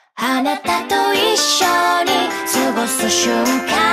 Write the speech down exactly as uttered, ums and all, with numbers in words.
あなたと一緒に過ごす瞬間